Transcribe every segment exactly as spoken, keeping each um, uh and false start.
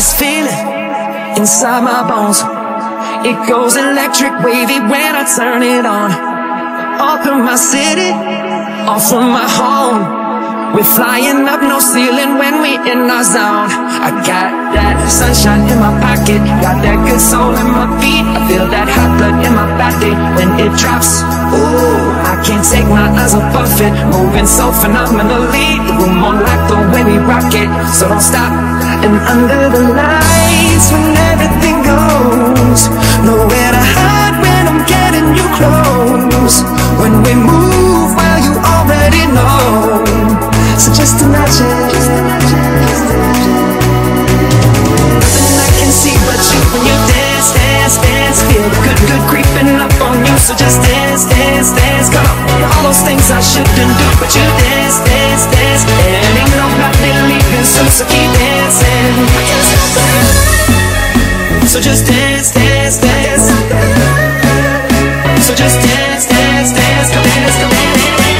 this feeling inside my bones. It goes electric wavy when I turn it on. All through my city, all from my home. We're flying up, no ceiling when we in our zone. I got that sunshine in my pocket, got that good soul in my feet. I feel that hot blood in my body when it drops. Ooh, I can't take my eyes off it, moving so phenomenally. The room on lock, the way we rock it, so don't stop. And under the lights, when everything goes, nowhere to hide when I'm getting you close. When we move, well, you already know. So just imagine, nothing I can see but you when you dance, dance, dance. Feel the good, good creeping up on you. So just dance, dance, dance. Come on, all those things I shouldn't do, but you dance, dance, dance. And ain't nobody leaving soon, so keep dancing. So just dance, dance, dance. So just dance, dance, dance. Come dance, come dance.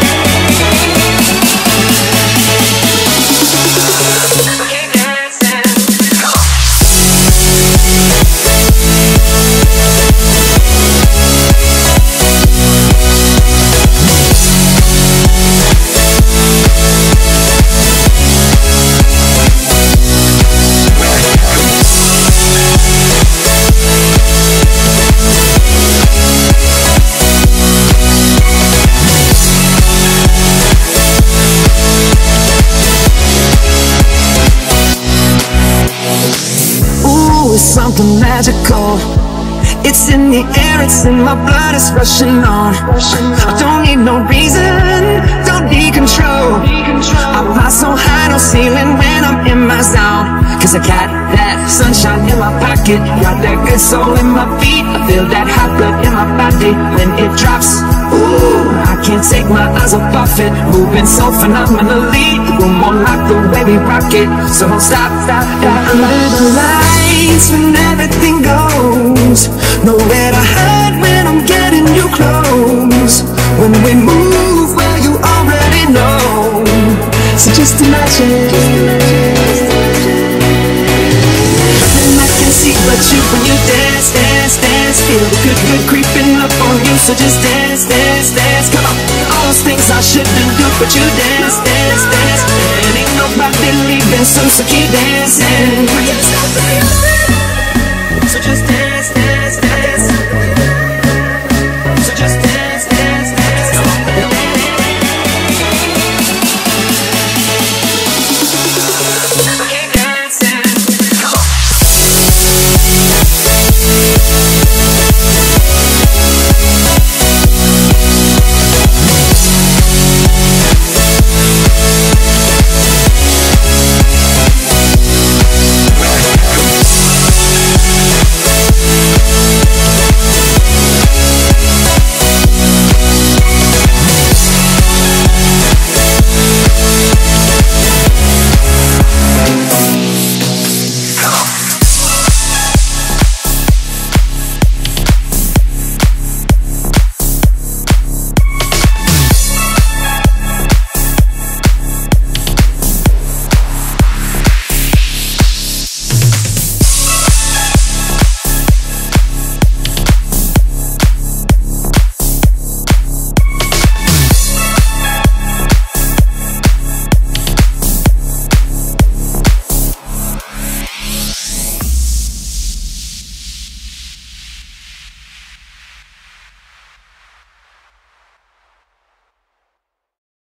Something magical, it's in the air, it's in my blood, it's rushing on. I don't need no reason, don't need control. I fly so high, no ceiling when I'm in my zone. Cause I got that sunshine in my pocket, got that good soul in my feet. I feel that hot blood in my body when it drops. Ooh, I can't take my eyes off it, moving so phenomenally. The room on lock, the way we rock it, so don't stop, stop, stop. Under the lights, when everything goes, nowhere to hide when I'm getting you close. When we move, well, you already know. So just imagine, nothing I can see but you when you dance, dance, dance. Feel the good, good creeping up on you. So just dance, dance, dance. Come on, all those things I shouldn't do, but you dance, dance, dance. And ain't nobody leaving soon, so keep dancing.